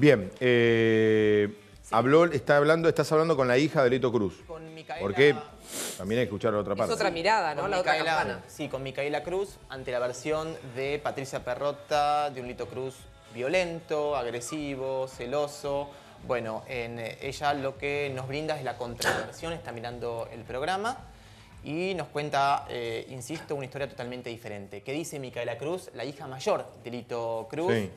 Bien, estás hablando con la hija de Lito Cruz. Con Micaela. Porque también hay que escuchar la otra parte. Es otra mirada, ¿no? Con La otra Micaela, campana. sí, con Micaela Cruz, ante la versión de Patricia Perrotta, de un Lito Cruz violento, agresivo, celoso. Bueno, ella lo que nos brinda es la contraversión, está mirando el programa y nos cuenta, insisto, una historia totalmente diferente. ¿Qué dice Micaela Cruz, la hija mayor de Lito Cruz? Sí.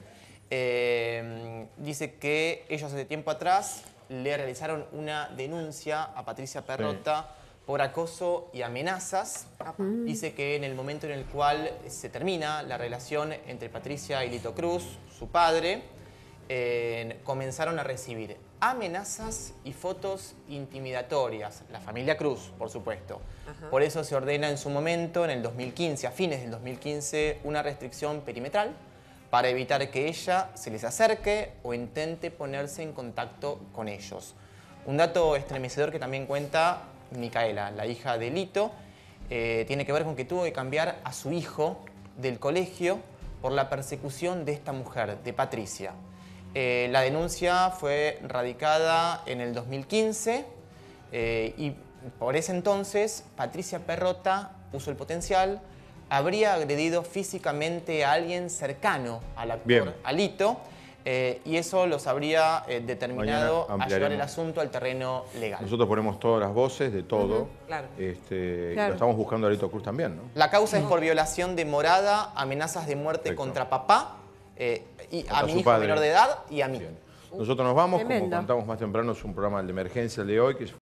Dice que ellos hace tiempo atrás le realizaron una denuncia a Patricia Perrotta por acoso y amenazas. Dice que en el momento en el cual se termina la relación entre Patricia y Lito Cruz, su padre, comenzaron a recibir amenazas y fotos intimidatorias. La familia Cruz, por supuesto. Por eso se ordena en su momento, en el 2015, a fines del 2015, una restricción perimetral para evitar que ella se les acerque o intente ponerse en contacto con ellos. Un dato estremecedor que también cuenta Micaela, la hija de Lito, tiene que ver con que tuvo que cambiar a su hijo del colegio por la persecución de esta mujer, de Patricia. La denuncia fue radicada en el 2015 y por ese entonces Patricia Perrotta puso el potencial, habría agredido físicamente a alguien cercano al actor, a Lito, y eso los habría determinado a llevar el asunto al terreno legal. Nosotros ponemos todas las voces de todo. Claro. Lo estamos buscando a Lito Cruz también, ¿no? La causa es por violación de morada, amenazas de muerte contra papá, y a mi hijo menor de edad y a mí. Bien. Nosotros nos vamos, Tremendo. como contamos más temprano, es un programa de emergencia el de hoy, que